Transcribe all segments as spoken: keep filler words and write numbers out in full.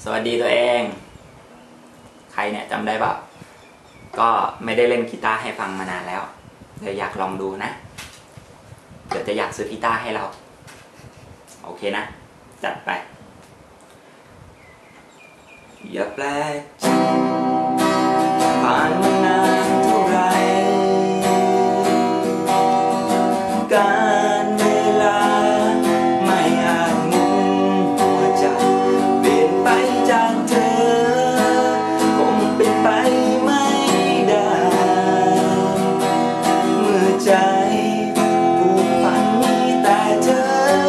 สวัสดีตัวเองใครเนี่ยจำได้เปล่าก็ไม่ได้เล่นกีตาร์ให้ฟังมานานแล้วเลยอยากลองดูนะเดี๋ยวจะอยากซื้อกีตาร์ให้เราโอเคนะจัดไปอย่าแปลกใจผ่านมานานเท่าไรการเวลาไม่อาจหมุนหัวใจเปลี่ยนไปจากเธอคงเป็นไปไม่ได้เมื่อใจผูกพันมีแต่เธอ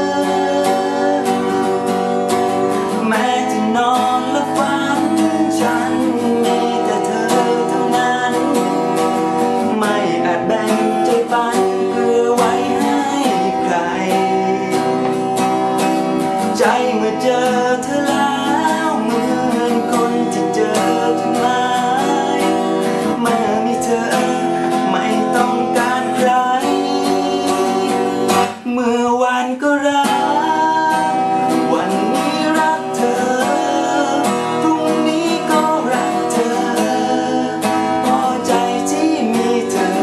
แม้จะนอนและฝันฉันมีแต่เธอเท่านั้นไม่อาจแบ่งใจปันเพื่อไว้ให้ใครใจเมื่อเจอเธอแล้วเหมือนคนที่เจอต้นไม้เมื่อมีเธอไม่ต้องการใครเมื่อวานก็รักวันนี้รักเธอพรุ่งนี้ก็รักเธอพอใจที่มีเธอ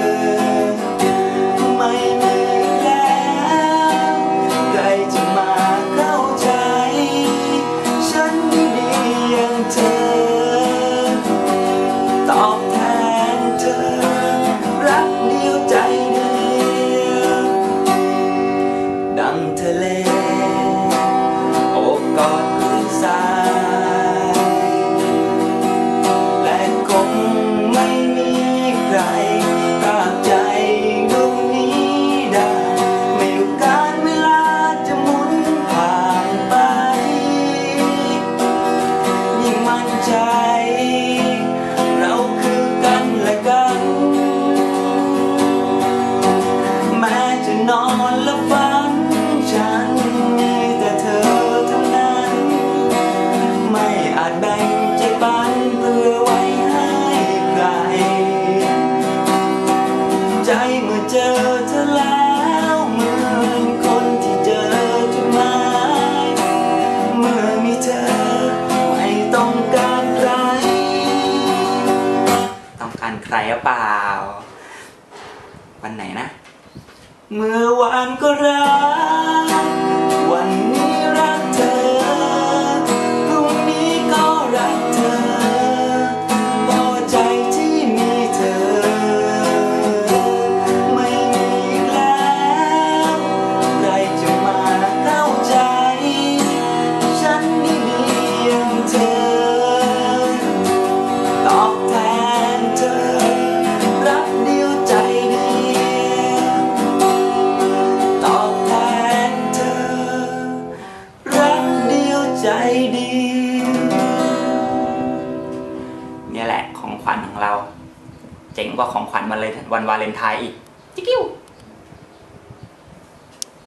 ไม่มีแล้วใครจะมาเข้าใจฉันดีอย่างเธอตอบแทนเธอรักเดียวใจเดียวดังทะเลโอบกอดพื้นทรายและคงไม่มีใครตามใจดวงนี้ได้ไม่ว่าการเวลาจะหมุนผ่านไปยิ่งมั่นใจเราคือกันและกันแม้จะนอนและฝันฉันมีแต่เธอเท่านั้นไม่อาจแบ่งใจปันเพื่อไว้ให้ใครใจเมื่อเจอเธอแล้วเหมือนคนที่เจอจดหมายเมื่อมีเธอไม่ต้องการใครต้องการใครหรือเปล่าวันไหนนะเมื่อวานก็รักวันนี้รักเธอพรุ่งนี้ก็รักเธอพอใจที่มีเธอไม่มีอีกแล้วใครจะมาเข้าใจฉันดีๆอย่างเธอตอบแทนเธอรักเดียวใจเดียวตอบแทนเธอรักเดียวใจเดียวเนี่ยแหละของขวัญของเราเจ๋งกว่าของขวัญวันเลยวันวาเลนไทน์อีกจิ๊กกิ้ว